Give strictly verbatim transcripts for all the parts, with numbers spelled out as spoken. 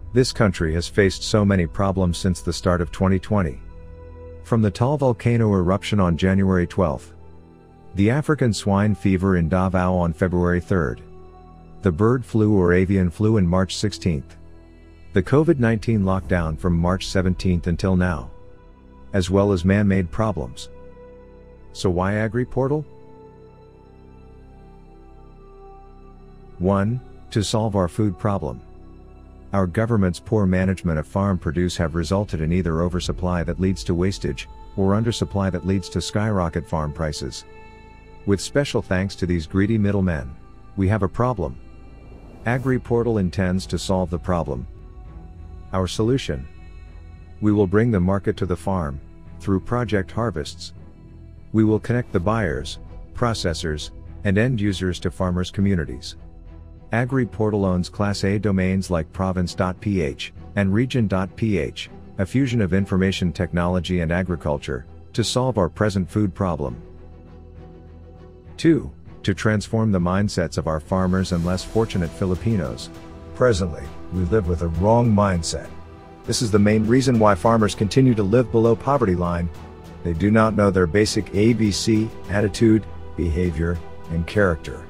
This country has faced so many problems since the start of twenty twenty. From the tall volcano eruption on January twelfth, the African swine fever in Davao on February third, the bird flu or avian flu in March sixteenth, the COVID nineteen lockdown from March seventeenth until now, as well as man-made problems. So why AgriPortal? one. To solve our food problem. Our government's poor management of farm produce have resulted in either oversupply that leads to wastage, or undersupply that leads to skyrocket farm prices. With special thanks to these greedy middlemen, we have a problem. AgriPortal intends to solve the problem. Our solution: we will bring the market to the farm, through project harvests. We will connect the buyers, processors, and end users to farmers' communities. AgriPortal owns Class A domains like province dot p h and region dot p h, a fusion of information technology and agriculture, to solve our present food problem. two. To transform the mindsets of our farmers and less fortunate Filipinos. Presently, we live with a wrong mindset. This is the main reason why farmers continue to live below poverty line. They do not know their basic A B C, attitude, behavior, and character.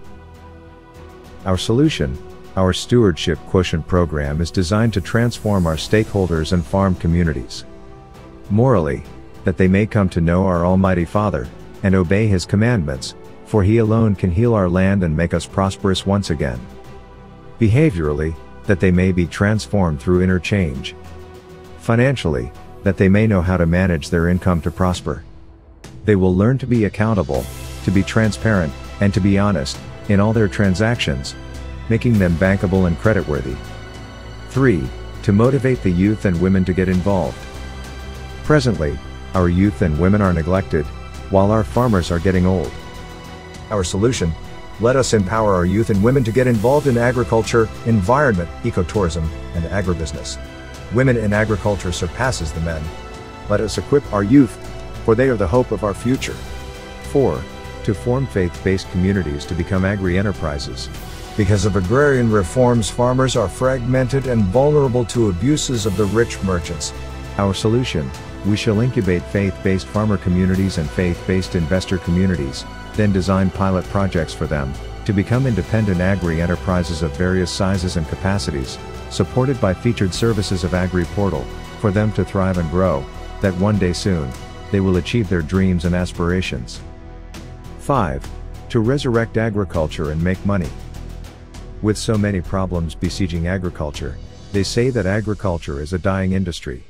Our solution, our Stewardship Quotient program, is designed to transform our stakeholders and farm communities morally, that they may come to know our Almighty Father, and obey His commandments, for He alone can heal our land and make us prosperous once again. Behaviorally, that they may be transformed through inner change. Financially, that they may know how to manage their income to prosper. They will learn to be accountable, to be transparent, and to be honest in all their transactions, making them bankable and creditworthy. three. To motivate the youth and women to get involved. Presently, our youth and women are neglected, while our farmers are getting old. Our solution: let us empower our youth and women to get involved in agriculture, environment, ecotourism, and agribusiness. Women in agriculture surpasses the men. Let us equip our youth, for they are the hope of our future. four. To form faith-based communities to become agri-enterprises. Because of agrarian reforms, farmers are fragmented and vulnerable to abuses of the rich merchants. Our solution: we shall incubate faith-based farmer communities and faith-based investor communities, then design pilot projects for them, to become independent agri-enterprises of various sizes and capacities, supported by featured services of AgriPortal, for them to thrive and grow, that one day soon, they will achieve their dreams and aspirations. five. To resurrect agriculture and make money. With so many problems besieging agriculture, they say that agriculture is a dying industry.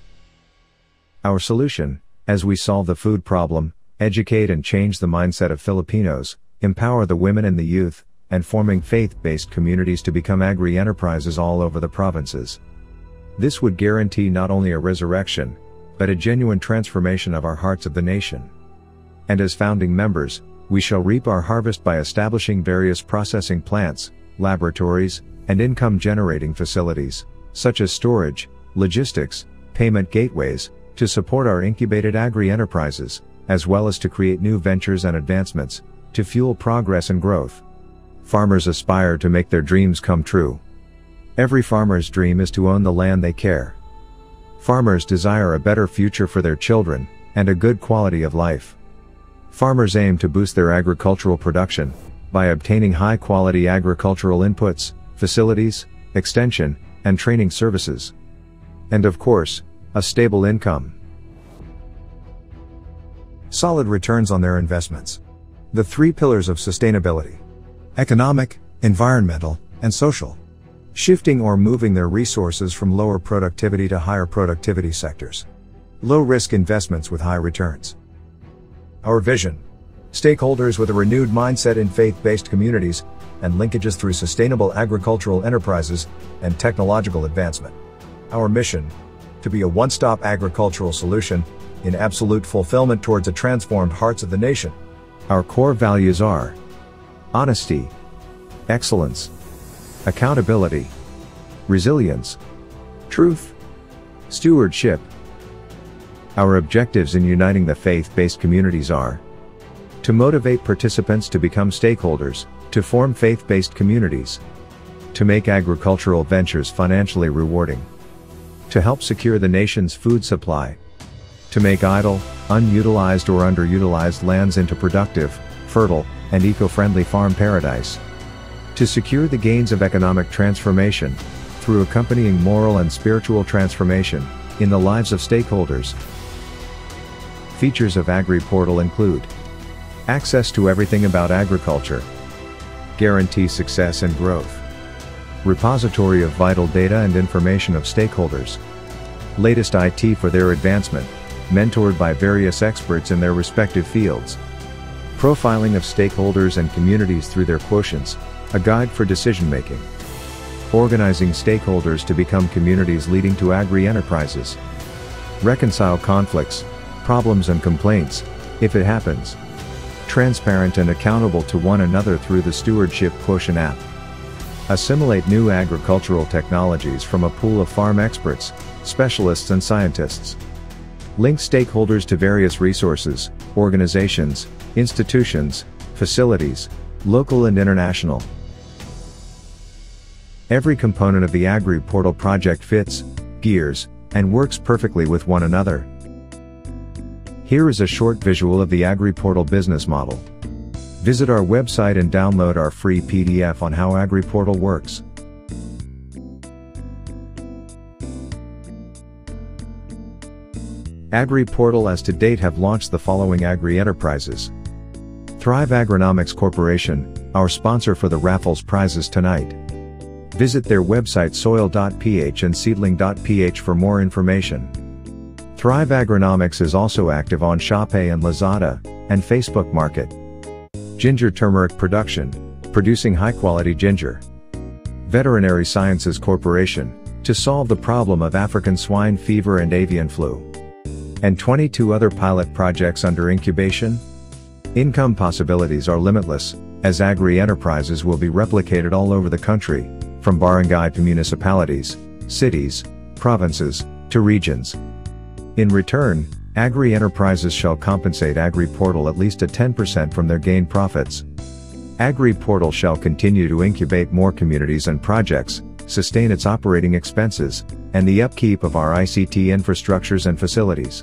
Our solution: as we solve the food problem, educate and change the mindset of Filipinos, empower the women and the youth, and forming faith-based communities to become agri-enterprises all over the provinces. This would guarantee not only a resurrection, but a genuine transformation of our hearts of the nation. And as founding members, we shall reap our harvest by establishing various processing plants, laboratories, and income-generating facilities, such as storage, logistics, payment gateways, to support our incubated agri-enterprises, as well as to create new ventures and advancements, to fuel progress and growth. Farmers aspire to make their dreams come true. Every farmer's dream is to own the land they care. Farmers desire a better future for their children, and a good quality of life. Farmers aim to boost their agricultural production, by obtaining high-quality agricultural inputs, facilities, extension, and training services. And of course, a stable income. Solid returns on their investments. The three pillars of sustainability: economic, environmental, and social. Shifting or moving their resources from lower productivity to higher productivity sectors. Low-risk investments with high returns. Our vision: stakeholders with a renewed mindset in faith-based communities, and linkages through sustainable agricultural enterprises, and technological advancement. Our mission: to be a one-stop agricultural solution, in absolute fulfillment towards a transformed hearts of the nation. Our core values are honesty, excellence, accountability, resilience, truth, stewardship. Our objectives in uniting the faith-based communities are to motivate participants to become stakeholders, to form faith-based communities, to make agricultural ventures financially rewarding, to help secure the nation's food supply, to make idle, unutilized or underutilized lands into productive, fertile, and eco-friendly farm paradise, to secure the gains of economic transformation, through accompanying moral and spiritual transformation, in the lives of stakeholders. Features of AgriPortal include access to everything about agriculture, guarantee success and growth, repository of vital data and information of stakeholders, latest I T for their advancement, mentored by various experts in their respective fields, profiling of stakeholders and communities through their quotients, a guide for decision-making, organizing stakeholders to become communities leading to agri-enterprises, reconcile conflicts, problems and complaints, if it happens, transparent and accountable to one another through the Stewardship Quotient app, assimilate new agricultural technologies from a pool of farm experts, specialists and scientists, link stakeholders to various resources, organizations, institutions, facilities, local and international. Every component of the AgriPortal project fits, gears, and works perfectly with one another. Here is a short visual of the AgriPortal business model. Visit our website and download our free P D F on how AgriPortal works. AgriPortal as to date have launched the following agri-enterprises. Thrive Agronomics Corporation, our sponsor for the raffles prizes tonight. Visit their website soil dot p h and seedling dot p h for more information. Thrive Agronomics is also active on Shopee and Lazada, and Facebook Market. Ginger Turmeric Production, producing high-quality ginger. Veterinary Sciences Corporation, to solve the problem of African swine fever and avian flu. And twenty-two other pilot projects under incubation. Income possibilities are limitless, as agri-enterprises will be replicated all over the country, from barangay to municipalities, cities, provinces, to regions. In return, agri-enterprises shall compensate AgriPortal at least at ten percent from their gained profits. AgriPortal shall continue to incubate more communities and projects, sustain its operating expenses, and the upkeep of our I C T infrastructures and facilities.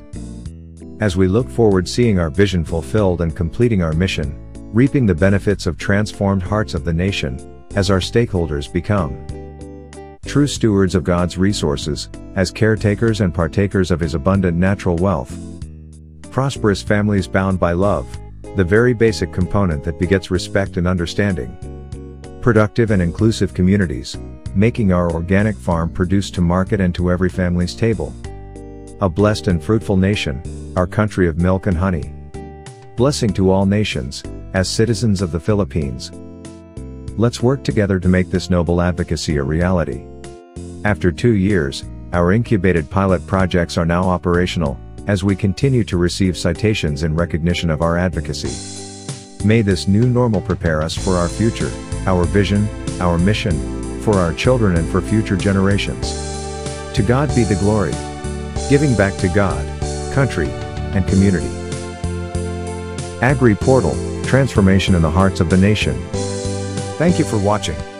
As we look forward seeing our vision fulfilled and completing our mission, reaping the benefits of transformed hearts of the nation, as our stakeholders become true stewards of God's resources, as caretakers and partakers of His abundant natural wealth. Prosperous families bound by love, the very basic component that begets respect and understanding. Productive and inclusive communities, making our organic farm produce to market and to every family's table. A blessed and fruitful nation, our country of milk and honey. Blessing to all nations, as citizens of the Philippines. Let's work together to make this noble advocacy a reality. After two years, our incubated pilot projects are now operational, as we continue to receive citations in recognition of our advocacy. May this new normal prepare us for our future, our vision, our mission, for our children and for future generations. To God be the glory. Giving back to God, country, and community. AgriPortal, transformation in the hearts of the nation. Thank you for watching.